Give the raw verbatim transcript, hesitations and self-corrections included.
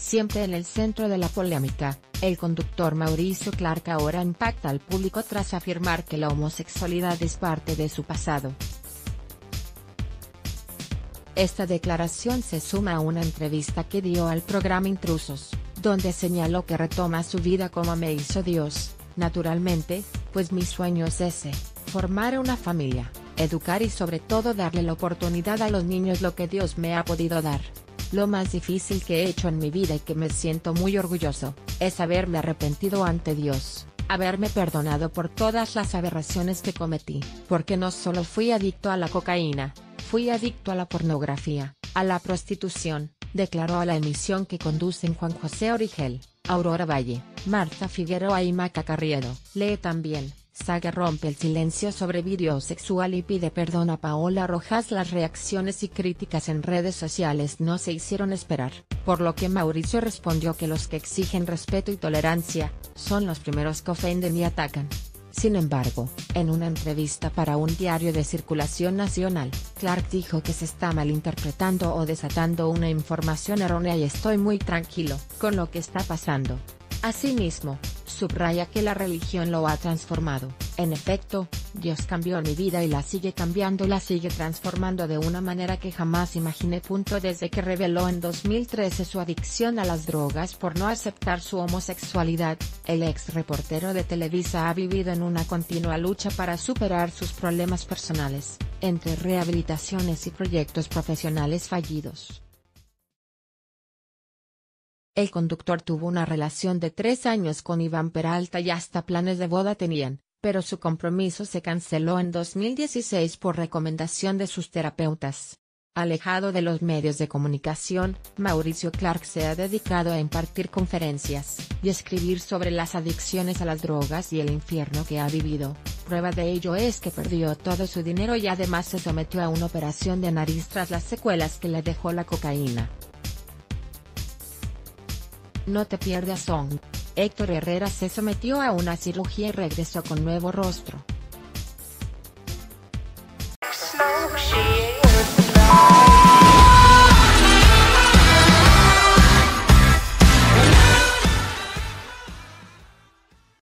Siempre en el centro de la polémica, el conductor Mauricio Clark ahora impacta al público tras afirmar que la homosexualidad es parte de su pasado. Esta declaración se suma a una entrevista que dio al programa Intrusos, donde señaló que retoma su vida como me hizo Dios, naturalmente, pues mi sueño es ese, formar una familia, educar y sobre todo darle la oportunidad a los niños lo que Dios me ha podido dar. Lo más difícil que he hecho en mi vida y que me siento muy orgulloso, es haberme arrepentido ante Dios, haberme perdonado por todas las aberraciones que cometí, porque no solo fui adicto a la cocaína, fui adicto a la pornografía, a la prostitución, declaró a la emisión que conducen Juan José Origel, Aurora Valle, Marta Figueroa y Maca Carriedo. Lee también, Saga rompe el silencio sobre vídeo sexual y pide perdón a Paola Rojas. Las reacciones y críticas en redes sociales no se hicieron esperar, por lo que Mauricio respondió que los que exigen respeto y tolerancia, son los primeros que ofenden y atacan. Sin embargo, en una entrevista para un diario de circulación nacional, Clark dijo que se está malinterpretando o desatando una información errónea y estoy muy tranquilo con lo que está pasando. Asimismo, subraya que la religión lo ha transformado. En efecto, Dios cambió mi vida y la sigue cambiando, la sigue transformando de una manera que jamás imaginé. Desde que reveló en dos mil trece su adicción a las drogas por no aceptar su homosexualidad, el ex reportero de Televisa ha vivido en una continua lucha para superar sus problemas personales, entre rehabilitaciones y proyectos profesionales fallidos. El conductor tuvo una relación de tres años con Iván Peralta y hasta planes de boda tenían, pero su compromiso se canceló en dos mil dieciséis por recomendación de sus terapeutas. Alejado de los medios de comunicación, Mauricio Clark se ha dedicado a impartir conferencias y escribir sobre las adicciones a las drogas y el infierno que ha vivido. Prueba de ello es que perdió todo su dinero y además se sometió a una operación de nariz tras las secuelas que le dejó la cocaína. No te pierdas Song. Héctor Herrera se sometió a una cirugía y regresó con nuevo rostro.